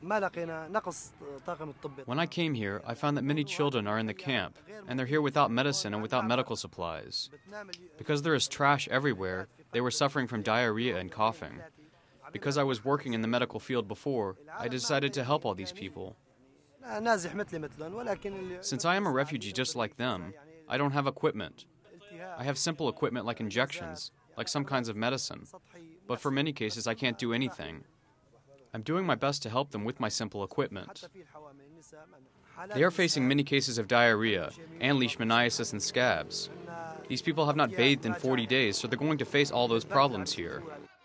When I came here, I found that many children are in the camp, and they're here without medicine and without medical supplies. Because there is trash everywhere, they were suffering from diarrhea and coughing. Because I was working in the medical field before, I decided to help all these people. Since I am a refugee just like them, I don't have equipment. I have simple equipment like injections, like some kinds of medicine. But for many cases, I can't do anything. I'm doing my best to help them with my simple equipment. They are facing many cases of diarrhea, and leishmaniasis and scabs. These people have not bathed in 40 days, so they're going to face all those problems here.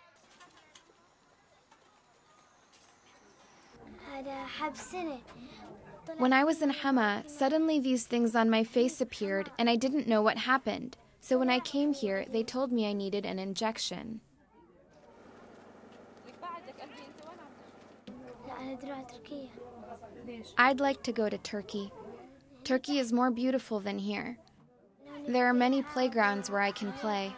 When I was in Hama, suddenly these things on my face appeared, and I didn't know what happened. So when I came here, they told me I needed an injection. I'd like to go to Turkey. Turkey is more beautiful than here. There are many playgrounds where I can play.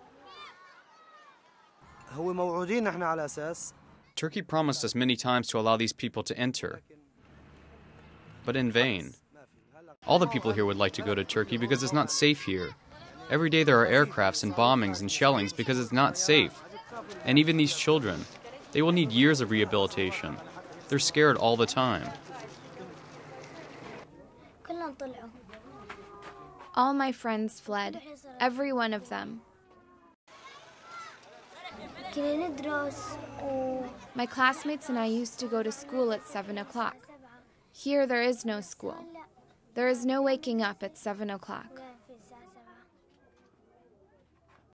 Turkey promised us many times to allow these people to enter, but in vain. All the people here would like to go to Turkey because it's not safe here. Every day there are aircrafts and bombings and shellings because it's not safe. And even these children, they will need years of rehabilitation. They're scared all the time. All my friends fled, every one of them. My classmates and I used to go to school at 7 o'clock. Here there is no school. There is no waking up at 7 o'clock.